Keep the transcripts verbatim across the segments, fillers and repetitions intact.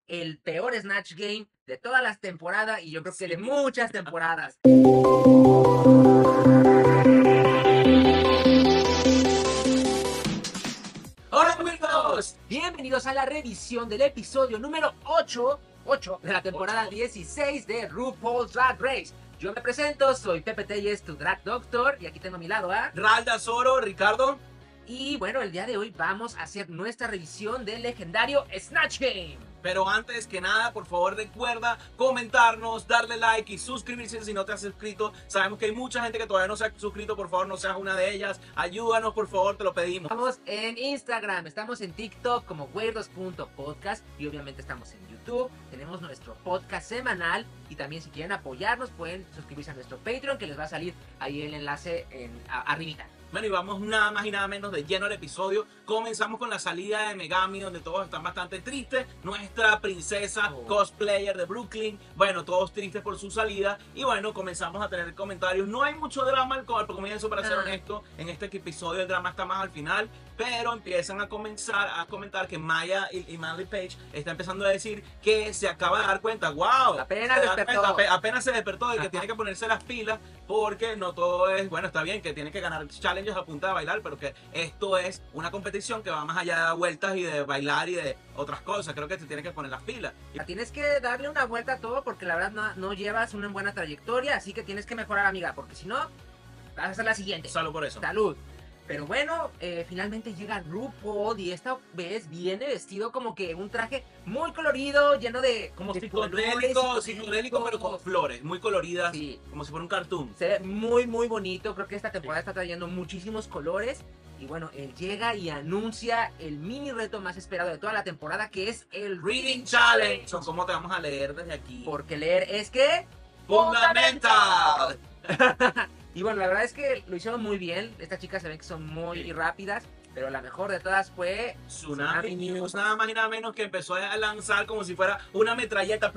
el peor Snatch Game de todas las temporadas y yo creo que de muchas temporadas. Hola amigos, bienvenidos a la revisión del episodio número ocho, ocho de la temporada dieciséis de RuPaul's Drag Race. Yo me presento, soy Pepe Telles, tu Drag Doctor, y aquí tengo a mi lado a Ralda Soro, Ricardo. Y bueno, el día de hoy vamos a hacer nuestra revisión del legendario Snatch Game. Pero antes que nada, por favor recuerda comentarnos, darle like y suscribirse si no te has suscrito. Sabemos que hay mucha gente que todavía no se ha suscrito, por favor no seas una de ellas. Ayúdanos, por favor, te lo pedimos. Estamos en Instagram, estamos en TikTok como weirdos punto podcast y obviamente estamos en YouTube. Tenemos nuestro podcast semanal y también si quieren apoyarnos pueden suscribirse a nuestro Patreon que les va a salir ahí el enlace en, a, arribita. Bueno, y vamos nada más y nada menos de lleno al episodio. Comenzamos con la salida de Megami, donde todos están bastante tristes. Nuestra princesa oh. cosplayer de Brooklyn, bueno, todos tristes por su salida. Y bueno, comenzamos a tener comentarios. No hay mucho drama al comienzo, para ser ah. honesto. En este episodio el drama está más al final. Pero empiezan a comenzar a comentar que Maya y, y Manly Page está empezando a decir que se acaba de dar cuenta. ¡Wow! Apenas despertó. Cuenta, apenas se despertó de que Ajá. tiene que ponerse las pilas porque no todo es, bueno, está bien que tiene que ganar challenges a punta de bailar, pero que esto es una competición que va más allá de vueltas y de bailar y de otras cosas. Creo que te tiene que poner las pilas. Y tienes que darle una vuelta a todo porque la verdad no, no llevas una buena trayectoria, así que tienes que mejorar, amiga, porque si no, vas a hacer la siguiente. Salud por eso. Salud. Pero bueno, eh, finalmente llega RuPaul y esta vez viene vestido como que un traje muy colorido, lleno de... Como de psicodélico, psicodélico, pero con flores, muy coloridas, sí. como si fuera un cartoon. Se ve muy, muy bonito, creo que esta temporada sí. está trayendo muchísimos colores. Y bueno, él llega y anuncia el mini reto más esperado de toda la temporada, que es el Reading Challenge. Challenge. ¿Cómo te vamos a leer desde aquí? Porque leer es que... ¡Fundamental! Y bueno, la verdad es que lo hicieron muy bien. Estas chicas se ven que son muy sí. rápidas. Pero la mejor de todas fue Tsunami News, nada más y nada menos que empezó a lanzar como si fuera una metralleta.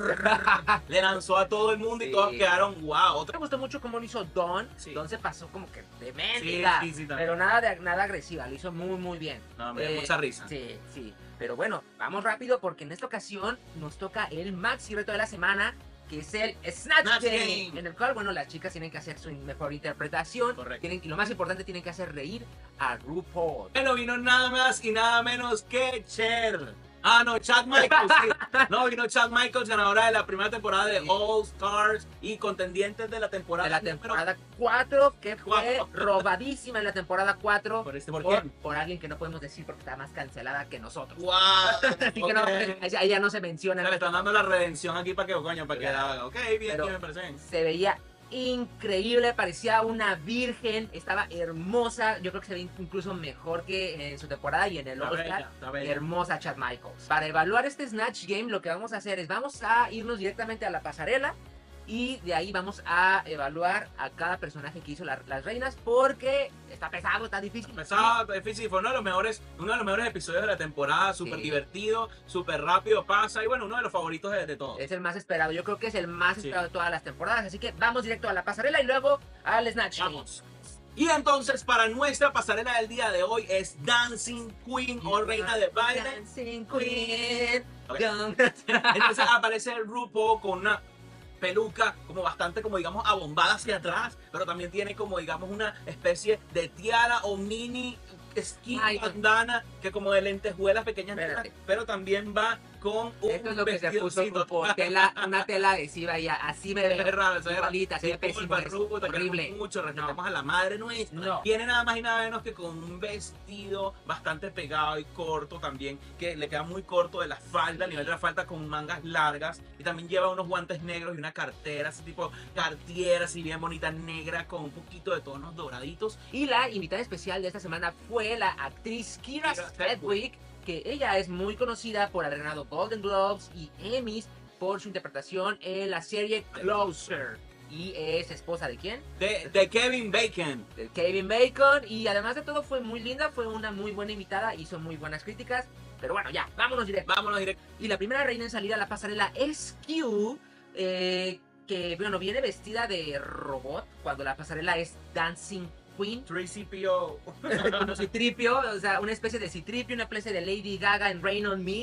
Le lanzó a todo el mundo y sí. todos quedaron wow. Otra... Me gustó mucho cómo lo hizo Dawn. Sí. Dawn se pasó como que de mente. Sí, sí, sí, pero nada, de, nada agresiva, lo hizo muy muy bien. No, me dio eh, mucha risa. Sí, sí. Pero bueno, vamos rápido porque en esta ocasión nos toca el maxi reto de la semana, que es el Snatch, Snatch Game, Game, en el cual, bueno, las chicas tienen que hacer su mejor interpretación. Correcto. Tienen, y lo más importante, tienen que hacer reír a RuPaul. Bueno, vino nada más y nada menos que Cher. Ah, no, Chad Michaels, sí. No, vino Chad Michaels, ganadora de la primera temporada de sí. All Stars y contendientes de la temporada... De la temporada cuatro, que fue cuatro. robadísima en la temporada cuatro. ¿Por, este, por, por, quién? por alguien que no podemos decir porque está más cancelada que nosotros. ¡Wow! Así okay. que no, ella, ella no se menciona. Le están dando la redención aquí para que, coño, para claro. que haga. Ok, bien, Pero bien, me parece. Se veía increíble, parecía una virgen, estaba hermosa. Yo creo que se ve incluso mejor que en su temporada y en el All-Star. Hermosa Chad Michaels. Para evaluar este Snatch Game, lo que vamos a hacer es vamos a irnos directamente a la pasarela y de ahí vamos a evaluar a cada personaje que hizo la, las reinas, porque está pesado, está difícil. Está pesado, está difícil. Fue uno de los mejores, uno de los mejores episodios de la temporada, súper sí. divertido, súper rápido pasa y bueno, uno de los favoritos de, de todos. Es el más esperado, yo creo que es el más sí. esperado de todas las temporadas, así que vamos directo a la pasarela y luego al Snatch. Vamos. Y entonces para nuestra pasarela del día de hoy es Dancing Queen o Reina de Baile. Dancing Queen. Okay. Entonces aparece RuPaul con una peluca como bastante, como digamos, abombada hacia atrás, pero también tiene como digamos una especie de tiara o mini skin bandana que como de lentejuelas pequeñas, pero también va con un Esto es lo que se puso por tela, una tela adhesiva y así me ve raro, igualita, así de pésimo, es horrible. Mucho, respetamos no. a la madre nuestra. No. Tiene nada más y nada menos que con un vestido bastante pegado y corto también, que le queda muy corto de la falda, a nivel de la falda con mangas largas, y también lleva unos guantes negros y una cartera, así tipo Cartier, así bien bonita, negra, con un poquito de tonos doraditos. Y la invitada especial de esta semana fue la actriz Kyra Sedgwick, que ella es muy conocida por haber ganado Golden Globes y Emmys por su interpretación en la serie Closer. Y es esposa de ¿quién? De, de Kevin Bacon. De Kevin Bacon. Y además de todo fue muy linda, fue una muy buena invitada, hizo muy buenas críticas. Pero bueno, ya, vámonos directo. Vámonos directo. Y la primera reina en salir a la pasarela es Q, eh, que bueno, viene vestida de robot, cuando la pasarela es Dancing Queen. tres C P O. Como Citripio, o sea, una especie de Citripio, una especie de Lady Gaga en Rain on Me.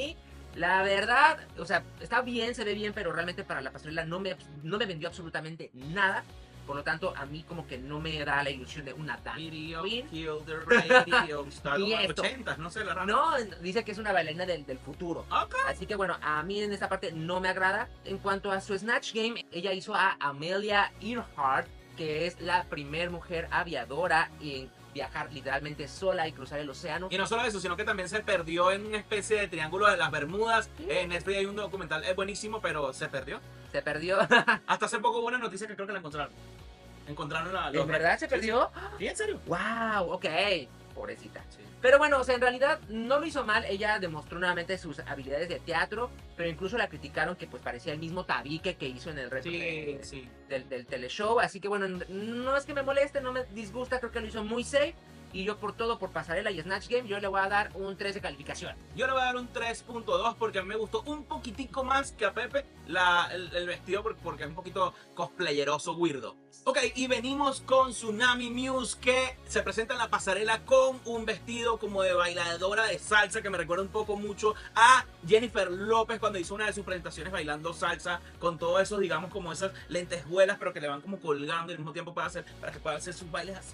La verdad, o sea, está bien, se ve bien, pero realmente para la pasarela no me, no me vendió absolutamente nada. Por lo tanto, a mí como que no me da la ilusión de una dance Video, queen. kill the radio, está Y como en esto. ochentas, no sé, la rama. No, dice que es una bailarina del, del futuro. Okay. Así que bueno, a mí en esta parte no me agrada. En cuanto a su Snatch Game, ella hizo a Amelia Earhart, que es la primer mujer aviadora en viajar literalmente sola y cruzar el océano. Y no solo eso, sino que también se perdió en una especie de triángulo de las Bermudas. ¿Sí? En Netflix hay un documental, es buenísimo, pero se perdió. Se perdió. Hasta hace poco hubo una noticia que creo que la encontraron. Encontraron la... ¿En verdad se perdió? Sí, en serio. Wow, ok. Pobrecita. Sí. Pero bueno, o sea, en realidad no lo hizo mal. Ella demostró nuevamente sus habilidades de teatro, pero incluso la criticaron que pues parecía el mismo tabique que hizo en el resto Sí, de- sí. del, del teleshow. Así que bueno, no es que me moleste, no me disgusta, creo que lo hizo muy safe. Y yo por todo, por pasarela y Snatch Game, yo le voy a dar un tres de calificación. Yo le voy a dar un tres punto dos porque a mí me gustó un poquitico más que a Pepe la, el, el vestido porque, porque es un poquito cosplayeroso, weirdo. Ok, y venimos con Tsunami Muse, que se presenta en la pasarela con un vestido como de bailadora de salsa que me recuerda un poco mucho a Jennifer López cuando hizo una de sus presentaciones bailando salsa, con todo eso, digamos, como esas lentejuelas, pero que le van como colgando y al mismo tiempo para, hacer, para que pueda hacer sus bailes así.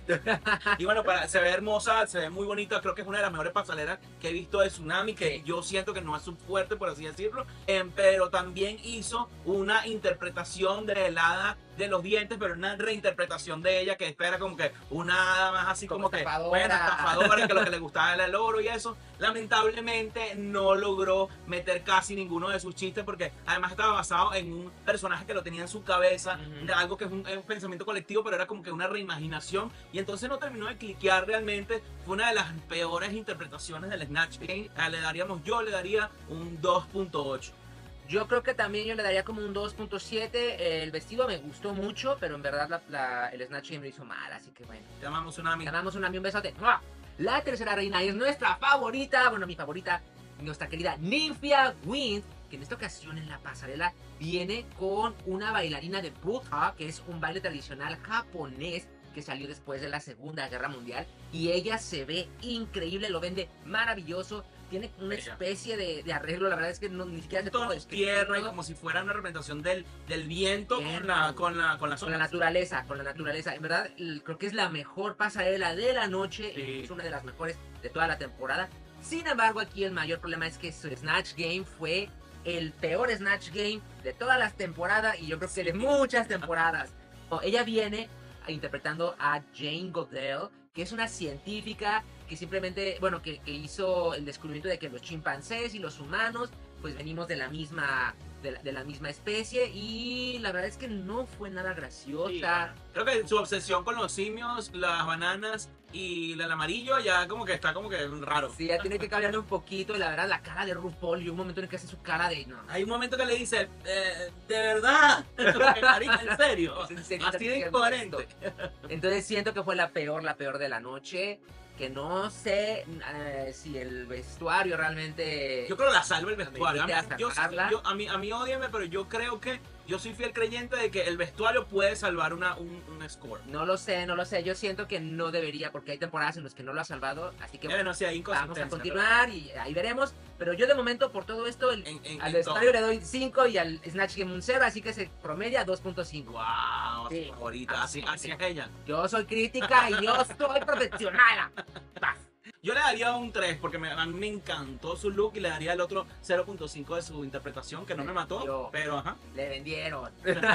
Y bueno, para, se ve hermosa, se ve muy bonita, creo que es una de las mejores pasarelas que he visto de Tsunami, que yo siento que no es su fuerte, por así decirlo, eh, pero también hizo una interpretación de la hada de los dientes, pero una reinterpretación de ella, que esta era como que una hada más así como, como que buena, estafadora, que lo que le gustaba era el oro y eso. Lamentablemente no logró meter casi ninguno de sus chistes, porque además estaba basado en un personaje que lo tenía en su cabeza, uh-huh. algo que es un, es un pensamiento colectivo, pero era como que una reimaginación, y entonces no terminó de cliquear realmente. Fue una de las peores interpretaciones del Snatch Game. Le daríamos, yo le daría un dos punto ocho. Yo creo que también yo le daría como un dos punto siete. El vestido me gustó mucho, pero en verdad la, la, el Snatch Game lo hizo mal, así que bueno. Te amamos, Tsunami. Te amamos, Tsunami, un besote. La tercera reina es nuestra favorita, bueno, mi favorita, nuestra querida Nymphia Wind, que en esta ocasión en la pasarela viene con una bailarina de Butha, que es un baile tradicional japonés que salió después de la Segunda Guerra Mundial, y ella se ve increíble, lo vende maravilloso. Tiene una especie de, de arreglo, la verdad es que no, ni siquiera se puede tierra y como si fuera una representación del, del viento Bien, con la con la con la, con la naturaleza, con la naturaleza. En verdad, creo que es la mejor pasarela de la noche, sí. Es una de las mejores de toda la temporada. Sin embargo, aquí el mayor problema es que su Snatch Game fue el peor Snatch Game de todas las temporadas, y yo creo que de muchas temporadas. Ella viene interpretando a Jane Goodell, que es una científica que simplemente, bueno, que, que hizo el descubrimiento de que los chimpancés y los humanos, pues venimos de la misma, de la, de la misma especie, y la verdad es que no fue nada graciosa. Sí, creo que su obsesión con los simios, las bananas y el amarillo ya como que está como que raro. Sí, ya tiene que cambiarle un poquito, y la verdad la cara de RuPaul, y un momento en el que hace su cara de... No. Hay un momento que le dice, eh, de verdad, en serio, en serio así de incoherente. Entonces siento que fue la peor, la peor de la noche. Que no sé eh, si el vestuario realmente... Yo creo que la salva el vestuario. A mí, yo, yo, a, mí, a mí ódiame, pero yo creo que yo soy fiel creyente de que el vestuario puede salvar una, un, un score. No lo sé, no lo sé. Yo siento que no debería, porque hay temporadas en las que no lo ha salvado. Así que bueno, sí, hay vamos a continuar, pero... y ahí veremos. Pero yo de momento, por todo esto, el, en, en, al en vestuario todo. Le doy cinco y al Snatch Game un cero, así que se promedia dos punto cinco. ¡Wow! Sí. Favorita, así, así es ella. Yo soy crítica y yo soy profesional. Yo le daría un tres porque me, a mí me encantó su look, y le daría el otro cero punto cinco de su interpretación, que no me mató, yo, pero ajá. Le vendieron.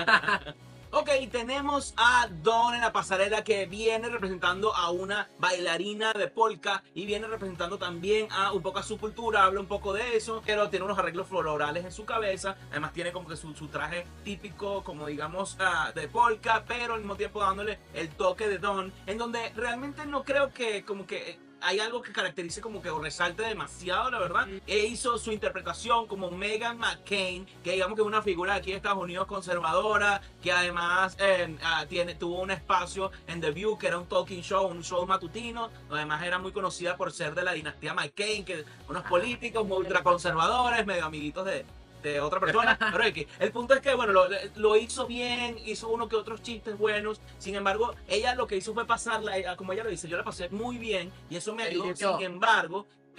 Ok, tenemos a Dawn en la pasarela, que viene representando a una bailarina de polka y viene representando también a un poco a su cultura, habla un poco de eso, pero tiene unos arreglos florales en su cabeza, además tiene como que su, su traje típico, como digamos, uh, de polka, pero al mismo tiempo dándole el toque de Dawn, en donde realmente no creo que como que... hay algo que caracterice como que o resalte demasiado, la verdad. Mm. E hizo su interpretación como Meghan McCain, que digamos que es una figura aquí de Estados Unidos conservadora, que además eh, uh, tiene, tuvo un espacio en The View, que era un talking show, un show matutino. Además era muy conocida por ser de la dinastía McCain, que unos políticos muy ultraconservadores, medio amiguitos de... de otra persona, pero es que el punto es que bueno, lo, lo hizo bien, hizo uno que otros chistes buenos. Sin embargo, ella lo que hizo fue pasarla, como ella lo dice, yo la pasé muy bien y eso me ayudó. Sin embargo,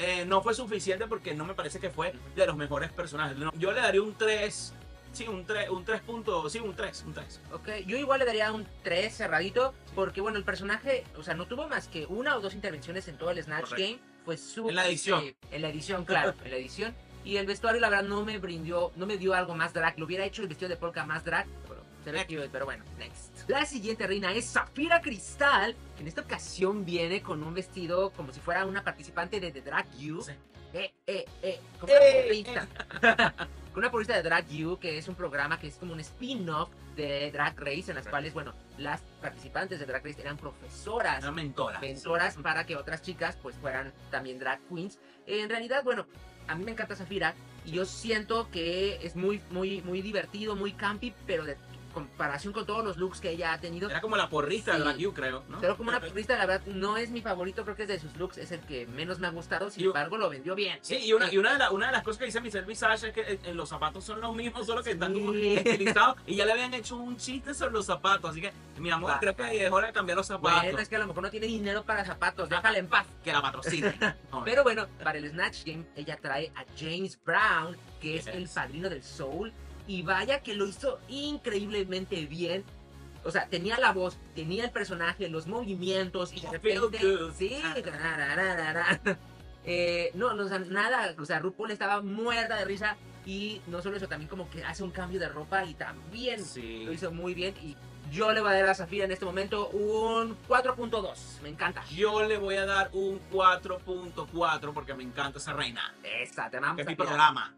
eh, no fue suficiente porque no me parece que fue de los mejores personajes. No, yo le daría un tres. Sí, un tres, un tres punto, sí, un tres, un tres. Ok, yo igual le daría un tres cerradito, porque bueno, el personaje, o sea, no tuvo más que una o dos intervenciones en todo el Snatch Correcto. Game, fue súper... En la edición. Eh, en la edición, claro, en la edición. Y el vestuario, la verdad, no me brindó, no me dio algo más drag. Lo hubiera hecho el vestido de polka más drag, pero se ve cute, pero bueno, next. La siguiente reina es Zafira Cristal, que en esta ocasión viene con un vestido como si fuera una participante de The Drag You. Sí. Eh, eh, eh, como Eh, una porrista. Con una porrista de Drag You, que es un programa que es como un spin-off de Drag Race, en las cuales, bueno, las participantes de Drag Race eran profesoras, Una mentora. mentoras para que otras chicas pues fueran también drag queens. En realidad, bueno, a mí me encanta Zafira y yo siento que es muy, muy, muy divertido, muy campy, pero de comparación con todos los looks que ella ha tenido. Era como la porrista Sí. de Drag You, creo, ¿no? Pero como una porrista, la verdad, no es mi favorito, creo que es de sus looks, es el que menos me ha gustado, sin Y- embargo, lo vendió bien. Sí, y una, y una, de, la- una de las cosas que dice Michelle Visage es que en, en los zapatos son los mismos, solo que están como Sí. estilizados. Y ya le habían hecho un chiste sobre los zapatos. Así que, mi amor, Va. creo que es hora de cambiar los zapatos. Bueno, es que a lo mejor no tiene dinero para zapatos, déjala en paz. Que la patrocine. No, Pero bueno, para el Snatch Game, ella trae a James Brown, que es Yes. el padrino del soul. Y vaya que lo hizo increíblemente bien. O sea, tenía la voz, tenía el personaje, los movimientos. Y de I feel repente, good. sí, tarararara. eh, no, no, o sea, nada. O sea, RuPaul estaba muerta de risa. Y no solo eso, también como que hace un cambio de ropa y también Sí. lo hizo muy bien. Y yo le voy a dar a Zafira en este momento un cuatro punto dos. Me encanta. Yo le voy a dar un cuatro punto cuatro porque me encanta esa reina. Esa, te amamos. Que es mi Zafira. programa.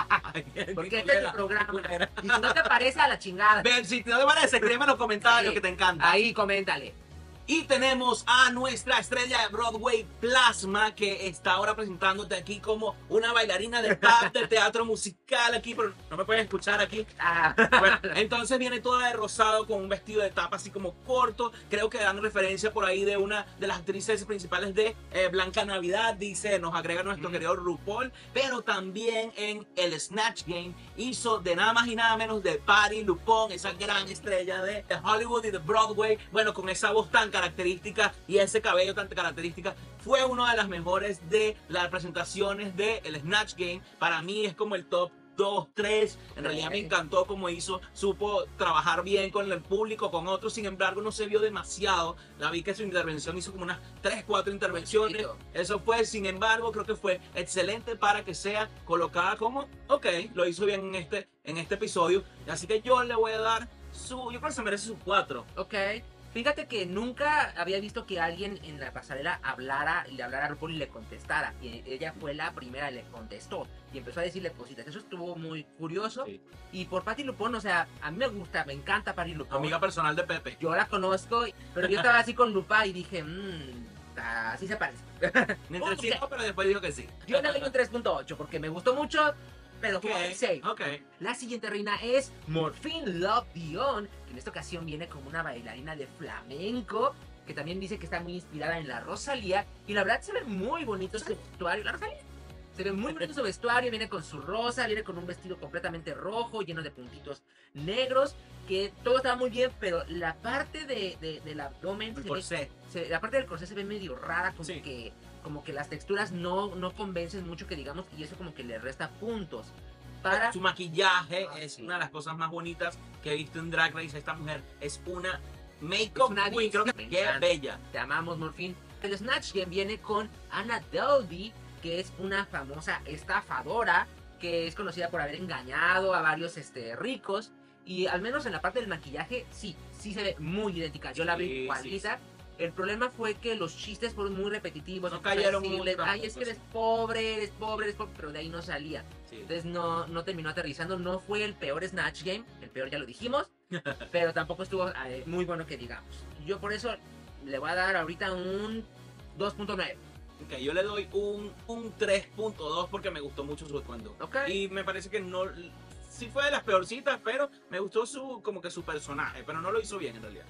Porque este es tu programa. Y si no te parece, a la chingada. Ven, si no te parece, escríbeme en los comentarios Sí. que te encanta. Ahí, coméntale. Y tenemos a nuestra estrella de Broadway, Plasma, que está ahora presentándote aquí como una bailarina de tap de teatro musical aquí, pero no me pueden escuchar aquí. Ah, Bueno, entonces viene toda de rosado con un vestido de tapa así como corto. Creo que dan referencia por ahí de una de las actrices principales de eh, Blanca Navidad. Dice, nos agrega nuestro Mm. querido RuPaul. Pero también en el Snatch Game hizo de nada más y nada menos de Patti LuPone, esa gran estrella de Hollywood y de Broadway. Bueno, con esa voz tan característica y ese cabello tan característica. Fue una de las mejores de las presentaciones del Snatch Game. Para mí es como el top dos, tres. En realidad me encantó como hizo, supo trabajar bien con el público, con otros. Sin embargo, no se vio demasiado. La vi que su intervención hizo como unas tres, cuatro intervenciones. Eso fue, sin embargo, creo que fue excelente para que sea colocada como, ok, lo hizo bien en este, en este episodio. Así que yo le voy a dar su, yo creo que se merece su cuatro. ok. Fíjate que nunca había visto que alguien en la pasarela hablara y le hablara a RuPaul y le contestara. Y ella fue la primera y le contestó. Y empezó a decirle cositas. Eso estuvo muy curioso. Sí. Y por Patti LuPone, o sea, a mí me gusta, me encanta Patti LuPone. Amiga personal de Pepe. Yo la conozco, pero yo estaba así con lupa y dije, mmm, así se parece. Me Ok. entretuvo, pero después dijo que sí. Yo le doy un tres punto ocho porque me gustó mucho, pero Ok, como seis. ok. La siguiente reina es Morphine Love Dion, que en esta ocasión viene como una bailarina de flamenco, que también dice que está muy inspirada en la Rosalía. Y la verdad se ve muy bonito su vestuario. La Rosalía se ve muy bonito su vestuario, viene con su rosa, viene con un vestido completamente rojo, lleno de puntitos negros, que todo estaba muy bien, pero la parte de, de- del abdomen, El se ve- corsé. se- la parte del corsé se ve medio rara, como Sí. que como que las texturas no, no convencen mucho, que digamos, y eso como que le resta puntos. Para Su maquillaje Ah, es sí. una de las cosas más bonitas que he visto en Drag Race. Esta mujer es una Es make-up una queen, creo que me qué encanta. bella. Te amamos, Morphine. El Snatch Game viene con Anna Delvey, que es una famosa estafadora que es conocida por haber engañado a varios este, ricos. Y al menos en la parte del maquillaje, sí, sí se ve muy idéntica. Yo la vi Sí, igualita. El problema fue que los chistes fueron muy repetitivos. No Empezó a cayeron decirle, mucho ay, es que tampoco, eres pobre, eres pobre, eres pobre, pero de ahí no salía. Sí. Entonces no, no terminó aterrizando. No fue el peor Snatch Game, el peor ya lo dijimos, pero tampoco estuvo eh, muy bueno que digamos. Yo por eso le voy a dar ahorita un dos punto nueve. Ok, yo le doy un, un tres punto dos porque me gustó mucho su atuendo. Ok. Y me parece que no, sí fue de las peorcitas, pero me gustó su, como que su personaje, pero no lo hizo bien en realidad.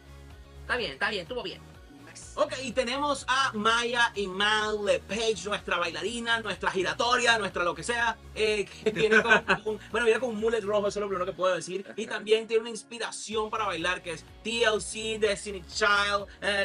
Está bien, está bien, estuvo bien. Ok, y tenemos a Maya Iman LePage, nuestra bailarina, nuestra giratoria, nuestra lo que sea, eh, que viene con un, bueno, viene con un mullet rojo, eso es lo primero que puedo decir. Y también tiene una inspiración para bailar que es T L C, Destiny Child, eh,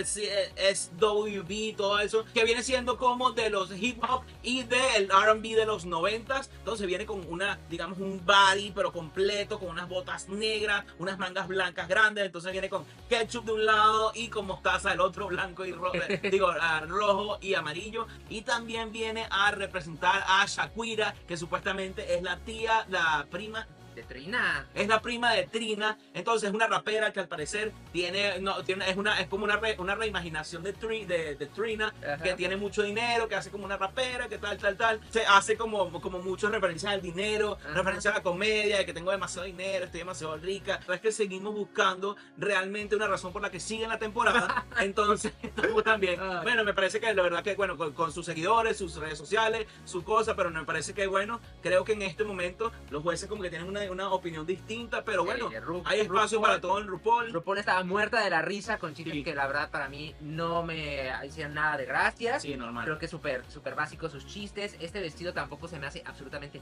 S W B, todo eso, que viene siendo como de los hip hop y del R and B de los noventas. Entonces viene con una, digamos, un body pero completo, con unas botas negras, unas mangas blancas grandes. Entonces viene con ketchup de un lado y con mostaza del otro, blanco y rojo, digo, uh, rojo y amarillo. Y también viene a representar a Shakira, que supuestamente es la tía, la prima de Trina. Es la prima de Trina. Entonces es una rapera que al parecer tiene, no, tiene es, una, es como una, re, una reimaginación de, tri, de, de Trina. Ajá. Que tiene mucho dinero, que hace como una rapera, que tal, tal, tal. Se hace como, como muchas referencias al dinero, ajá, referencias a la comedia, de que tengo demasiado dinero, estoy demasiado rica. Pero es que seguimos buscando realmente una razón por la que sigue la temporada. Entonces estamos también, bueno, me parece que la verdad que, bueno, con, con sus seguidores, sus redes sociales, su cosa, pero me parece que, bueno, creo que en este momento los jueces como que tienen una una opinión distinta, pero bueno, sí, Ru hay espacio RuPaul, para todo en RuPaul. RuPaul estaba muerta de la risa con chistes, sí, que la verdad para mí no me hicieron nada de gracias. Sí, normal. Creo que es súper súper básico sus chistes. Este vestido tampoco se me hace absolutamente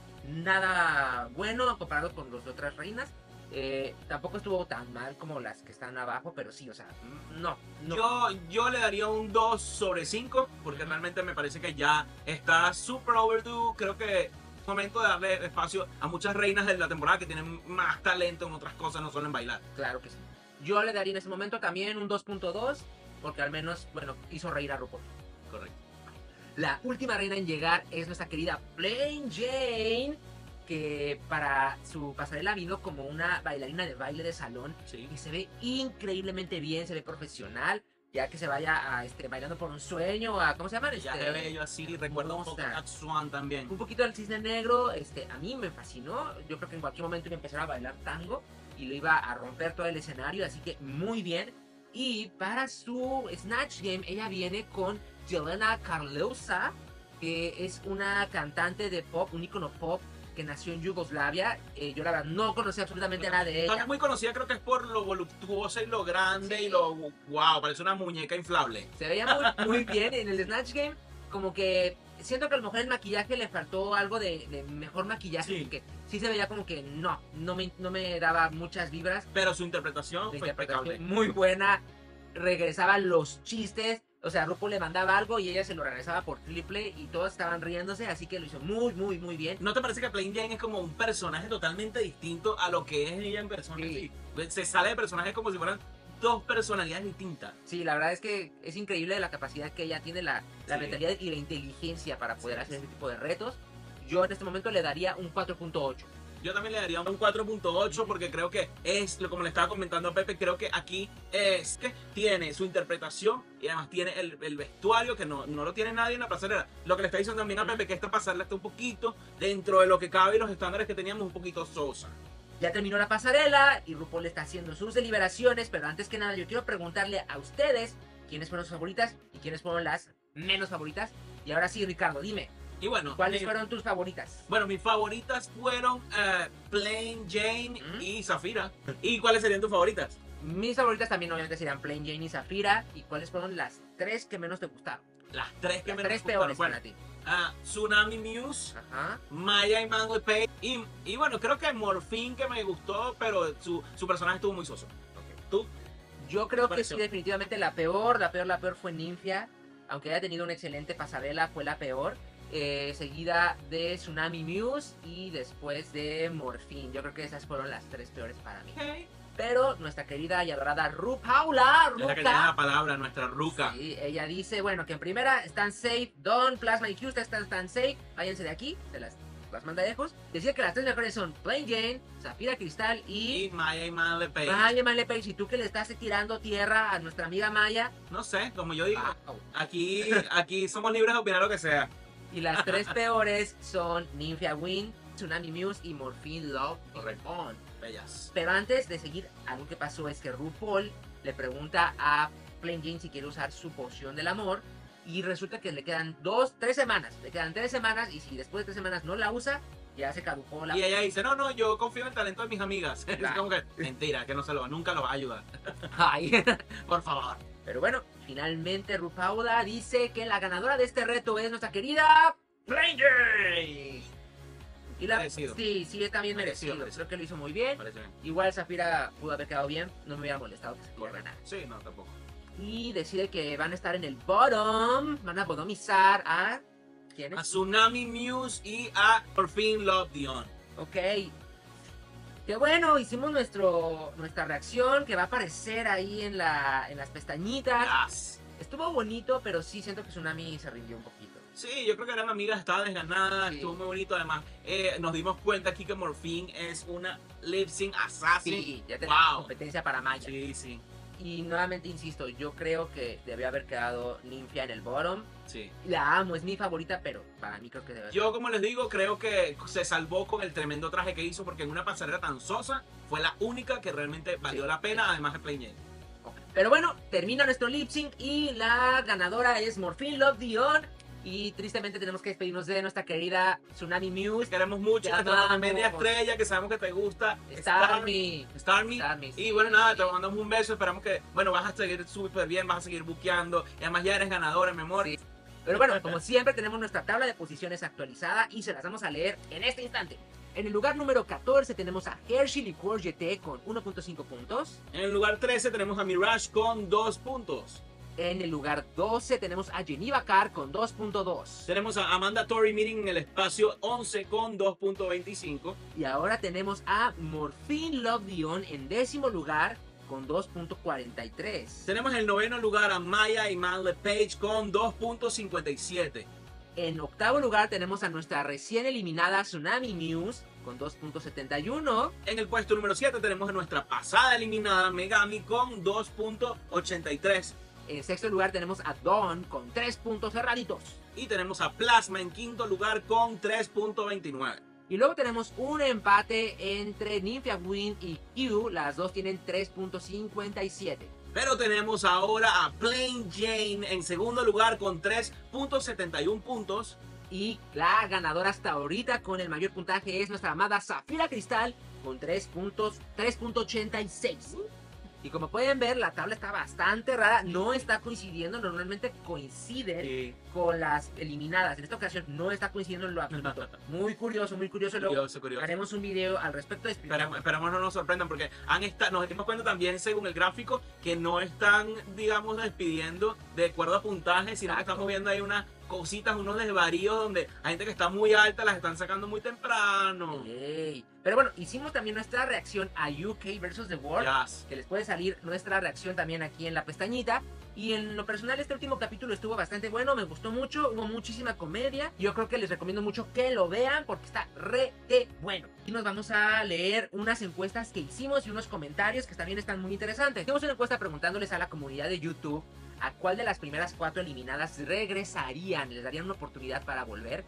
nada bueno comparado con las otras reinas. Eh, tampoco estuvo tan mal como las que están abajo, pero sí, o sea, no, no. Yo, yo le daría un dos sobre cinco, porque realmente me parece que ya está super overdue. Creo que momento de darle espacio a muchas reinas de la temporada que tienen más talento en otras cosas, no solo en bailar. Claro que sí. Yo le daría en ese momento también un dos punto dos, porque al menos, bueno, hizo reír a RuPaul. Correcto. La última reina en llegar es nuestra querida Plane Jane, que para su pasarela vino como una bailarina de baile de salón, sí, y se ve increíblemente bien, se ve profesional. Ya que se vaya a este, bailando por un sueño, a ¿cómo se llama? Ya este, te veo así, recuerdo un poco a Swan también. Un poquito al Cisne Negro, este, a mí me fascinó. Yo creo que en cualquier momento iba a empezar a bailar tango y lo iba a romper todo el escenario, así que muy bien. Y para su Snatch Game, ella viene con Jelena Karleusa, que es una cantante de pop, un ícono pop, que nació en Yugoslavia. Eh, yo la verdad no conocía absolutamente nada de ella. Es muy conocida, creo que es por lo voluptuosa y lo grande, sí, y lo wow, parece una muñeca inflable. Se veía muy, muy bien en el Snatch Game. Como que siento que a lo mejor el maquillaje le faltó algo de, de mejor maquillaje, sí, que sí se veía como que no, no me, no me daba muchas vibras. Pero su interpretación su fue interpretación impecable, muy buena. Regresaban los chistes. O sea, RuPaul le mandaba algo y ella se lo regresaba por triple y todos estaban riéndose, así que lo hizo muy, muy, muy bien. ¿No te parece que Plane Jane es como un personaje totalmente distinto a lo que es ella en persona? Sí. Sí. Se sale de personajes como si fueran dos personalidades distintas. Sí, la verdad es que es increíble la capacidad que ella tiene, la, la sí, mentalidad y la inteligencia para poder sí, hacer ese tipo de retos. Yo en este momento le daría un cuatro punto ocho. Yo también le daría un cuatro punto ocho porque creo que es, como le estaba comentando a Pepe, creo que aquí es que tiene su interpretación y además tiene el, el vestuario que no, no lo tiene nadie en la pasarela. Lo que le está diciendo también a Pepe que esta pasarela está un poquito dentro de lo que cabe y los estándares que teníamos un poquito sosa. Ya terminó la pasarela y RuPaul está haciendo sus deliberaciones, pero antes que nada yo quiero preguntarle a ustedes quiénes fueron sus favoritas y quiénes fueron las menos favoritas. Y ahora sí, Ricardo, dime. Y bueno, ¿cuáles eh, fueron tus favoritas? Bueno, mis favoritas fueron uh, Plane Jane ¿Mm? y Zafira. ¿Y cuáles serían tus favoritas? Mis favoritas también obviamente serían Plane Jane y Zafira. ¿Y cuáles fueron las tres que menos te gustaron? Las tres que las menos tres te gustaron. Tres peores para ti. Uh, Tsunami Muse, ajá, Maya y Manly Pay. Y, y bueno, creo que Morphine que me gustó, pero su, su personaje estuvo muy soso. Okay. ¿Tú? Yo creo que sí, definitivamente la peor, la peor, la peor fue Ninfia. Aunque haya tenido una excelente pasarela, fue la peor. Eh, seguida de Tsunami Muse y después de Morphine. Yo creo que esas fueron las tres peores para mí. Okay. Pero nuestra querida y adorada Ru Paula, Ruka, es la que tiene la palabra, nuestra Ruka. Sí, ella dice, bueno, que en primera están safe, Dawn, Plasma y Q están, están safe, váyanse de aquí, se las, las manda lejos. Decía que las tres mejores son Plane Jane, Zafira Cristal y... Y Maya y Manly Pay. Maya y Manly Pay. Si tú que le estás tirando tierra a nuestra amiga Maya... No sé, como yo digo, wow. aquí, aquí somos libres de opinar lo que sea. Y las tres peores son Ninfia Win, Tsunami Muse y Morphine Love On. Bellas. Pero antes de seguir, algo que pasó es que RuPaul le pregunta a Plane Jane si quiere usar su poción del amor. Y resulta que le quedan dos, tres semanas. Le quedan tres semanas y si después de tres semanas no la usa, ya se caducó la... Y ella dice, no, no, yo confío en el talento de mis amigas. Claro. Es como que, mentira, que no se lo, nunca lo va a ayudar. Ay, por favor. Pero bueno, finalmente RuPaula dice que la ganadora de este reto es nuestra querida Plane Jane. Y la, merecido. Sí, sí, está bien merecido. merecido. Creo que lo hizo muy bien. bien. Igual Zafira pudo haber quedado bien. No me hubiera molestado que se pudiera ganar. Sí, no, tampoco. Y decide que van a estar en el bottom. Van a botomizar a... ¿Quién es? A Tsunami Muse y a Morphine Love Dion. Ok. Que bueno, hicimos nuestro, nuestra reacción que va a aparecer ahí en, la, en las pestañitas. Yes. Estuvo bonito, pero sí siento que Tsunami se rindió un poquito. Sí, yo creo que eran amigas, estaba desganada, sí. Estuvo muy bonito. Además, eh, nos dimos cuenta aquí que Morphine es una lip sync assassin. Sí, ya tenemos wow. competencia para Maya. Sí, sí. Y nuevamente insisto, yo creo que debió haber quedado Ninfia en el bottom. Sí. La amo, es mi favorita, pero para mí creo que debe. Yo, como les digo, creo que se salvó con el tremendo traje que hizo, porque en una pasarela tan sosa fue la única que realmente valió sí. la pena, además de Plain Jane. Okay. Pero bueno, termina nuestro lip sync y la ganadora es Morphine Love Dion. Y tristemente tenemos que despedirnos de nuestra querida Tsunami Muse. Queremos mucho, nuestra media estrella que sabemos que te gusta. Starmie. Starmie. Starmie. Y bueno, nada, te mandamos un beso. Esperamos que, bueno, vas a seguir súper bien, vas a seguir buqueando. Y además ya eres ganadora, mi amor. Sí. Pero bueno, como siempre tenemos nuestra tabla de posiciones actualizada y se las vamos a leer en este instante. En el lugar número catorce tenemos a Hershey Liqueur G T con uno punto cinco puntos. En el lugar trece tenemos a Mirage con dos puntos. En el lugar doce tenemos a Geneva Carr con dos punto dos. Tenemos a Amanda Tori Meeting en el espacio once con dos punto veinticinco. Y ahora tenemos a Morphine Love Dion en décimo lugar con dos punto cuarenta y tres. Tenemos en el noveno lugar a Maya Iman Lepage con dos punto cincuenta y siete. En octavo lugar tenemos a nuestra recién eliminada Tsunami Muse con dos punto setenta y uno. En el puesto número siete tenemos a nuestra pasada eliminada Megami con dos punto ochenta y tres. En sexto lugar tenemos a Dawn con tres puntos cerraditos. Y tenemos a Plasma en quinto lugar con tres punto veintinueve. Y luego tenemos un empate entre Ninfia Win y Q. Las dos tienen tres punto cincuenta y siete. Pero tenemos ahora a Plain Jane en segundo lugar con tres punto setenta y uno puntos. Y la ganadora hasta ahorita con el mayor puntaje es nuestra amada Zafira Cristal con tres punto ochenta y seis. Y como pueden ver, la tabla está bastante rara, no está coincidiendo, normalmente coinciden sí. con las eliminadas. En esta ocasión no está coincidiendo en lo absoluto. Muy curioso, muy curioso. Luego curioso, curioso. Haremos un video al respecto. Esperamos, esperamos no nos sorprendan, porque han está, nos dimos cuenta también, según el gráfico, que no están, digamos, despidiendo de acuerdo a puntaje, sino Exacto. que estamos viendo ahí unas cositas, unos desvaríos donde hay gente que está muy alta, las están sacando muy temprano. Hey. Pero bueno, hicimos también nuestra reacción a U K versus The World, yes. que les puede salir nuestra reacción también aquí en la pestañita. Y en lo personal este último capítulo estuvo bastante bueno, me gustó mucho, hubo muchísima comedia. Yo creo que les recomiendo mucho que lo vean porque está re de bueno. Y nos vamos a leer unas encuestas que hicimos y unos comentarios que también están muy interesantes. Hicimos una encuesta preguntándoles a la comunidad de YouTube a cuál de las primeras cuatro eliminadas regresarían, les darían una oportunidad para volver.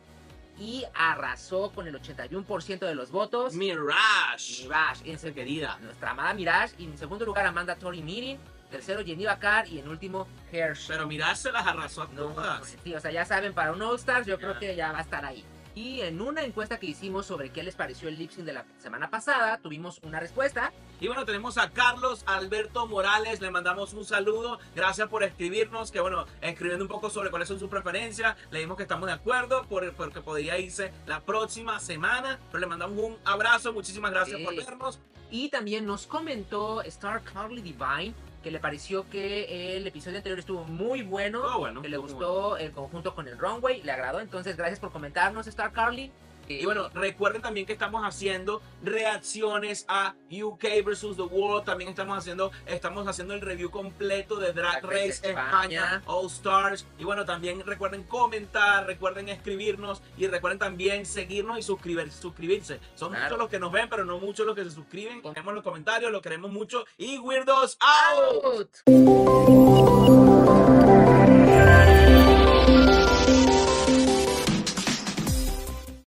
Y arrasó con el ochenta y uno por ciento de los votos Mirage. Mirage, en ser querida, nuestra amada Mirage. Y en segundo lugar Amanda Tori Meeting. Tercero Geneva Carr. Y en último Hershey. Pero Mirage se las arrasó a todas. No, sí, o sea, ya saben, para un All Stars yo yeah. creo que ya va a estar ahí. Y en una encuesta que hicimos sobre qué les pareció el lip sync de la semana pasada, tuvimos una respuesta. Y bueno, tenemos a Carlos Alberto Morales, le mandamos un saludo, gracias por escribirnos, que bueno, escribiendo un poco sobre cuáles son sus preferencias, le dimos que estamos de acuerdo, por, porque podría irse la próxima semana, pero le mandamos un abrazo, muchísimas gracias sí. por vernos. Y también nos comentó Star Carly Divine, que le pareció que el episodio anterior estuvo muy bueno, oh, bueno que le gustó bueno. el conjunto con el Runway, le agradó, entonces gracias por comentarnos, Star Carly. Y bueno, recuerden también que estamos haciendo reacciones a U K versus The World. También estamos haciendo, estamos haciendo el review completo de Drag Race España, España, All Stars. Y bueno, también recuerden comentar, recuerden escribirnos y recuerden también seguirnos y suscribir, suscribirse. Son claro. muchos los que nos ven, pero no muchos los que se suscriben. Ponemos los comentarios, lo queremos mucho. Y Weirdos out. out.